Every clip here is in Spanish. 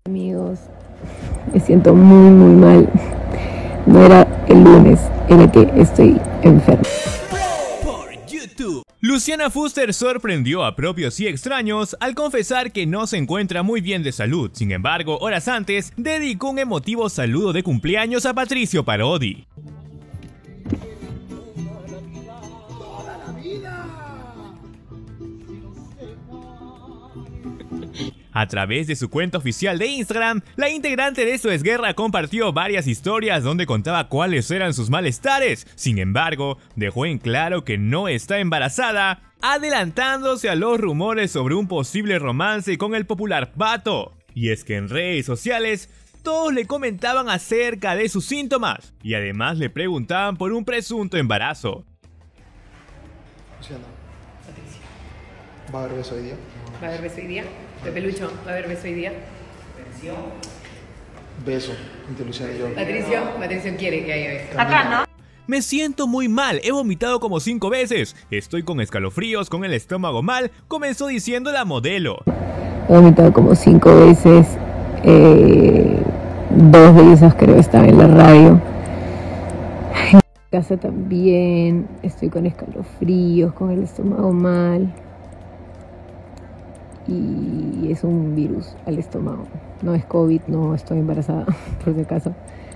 Amigos, me siento muy mal. No era el lunes, era que estoy enferma. Luciana Fuster sorprendió a propios y extraños al confesar que no se encuentra muy bien de salud. Sin embargo, horas antes, dedicó un emotivo saludo de cumpleaños a Patricio Parodi. A través de su cuenta oficial de Instagram, la integrante de Esto es Guerra compartió varias historias donde contaba cuáles eran sus malestares. Sin embargo, dejó en claro que no está embarazada, adelantándose a los rumores sobre un posible romance con el popular Pato. Y es que en redes sociales, todos le comentaban acerca de sus síntomas y además le preguntaban por un presunto embarazo. Luciana, ¿va a haber beso hoy día? ¿Va a haber beso hoy día? Pepe Lucho, ¿va a haber beso hoy día? Beso entre Luciana y yo. Patricio quiere que haya beso. Acá, ¿no? Me siento muy mal, he vomitado como 5 veces, estoy con escalofríos, con el estómago mal, comenzó diciendo la modelo. He vomitado como 5 veces, 2 de esas creo estaban en la radio. En casa también, estoy con escalofríos, con el estómago mal. Y es un virus al estómago, no es COVID, no estoy embarazada, por si acaso.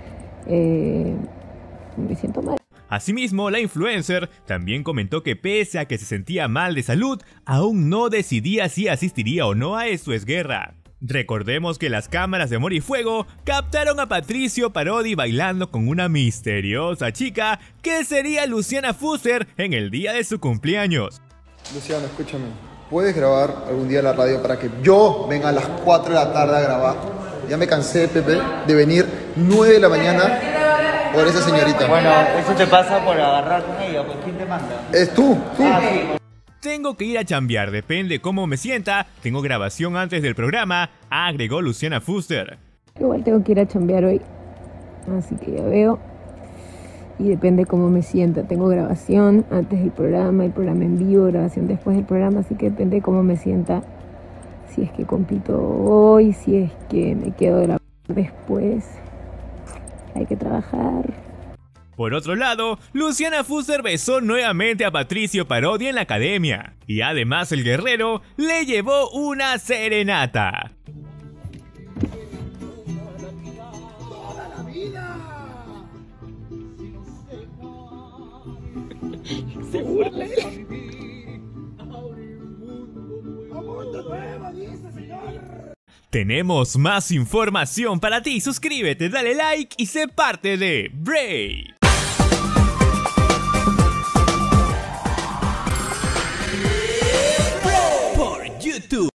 Me siento mal. Asimismo, la influencer también comentó que pese a que se sentía mal de salud, aún no decidía si asistiría o no a Esto es Guerra. Recordemos que las cámaras de Amor y Fuego captaron a Patricio Parodi bailando con una misteriosa chica que sería Luciana Fuster en el día de su cumpleaños. Luciana, escúchame. ¿Puedes grabar algún día la radio para que yo venga a las 4 de la tarde a grabar? Ya me cansé, Pepe, de venir 9 de la mañana por esa señorita. Bueno, eso te pasa por agarrar con ella, pues ¿quién te manda? Es tú. Ah, sí. Tengo que ir a chambear, depende cómo me sienta, tengo grabación antes del programa, agregó Luciana Fuster. Igual tengo que ir a chambear hoy, así que ya veo. Y depende cómo me sienta. Tengo grabación antes del programa, el programa en vivo, grabación después del programa, así que depende cómo me sienta. Si es que compito hoy, si es que me quedo de grabar después. Hay que trabajar. Por otro lado, Luciana Fuster besó nuevamente a Patricio Parodi en la academia. Y además el guerrero le llevó una serenata. Se burla. Tenemos más información para ti, suscríbete, dale like y sé parte de Brave. Por YouTube.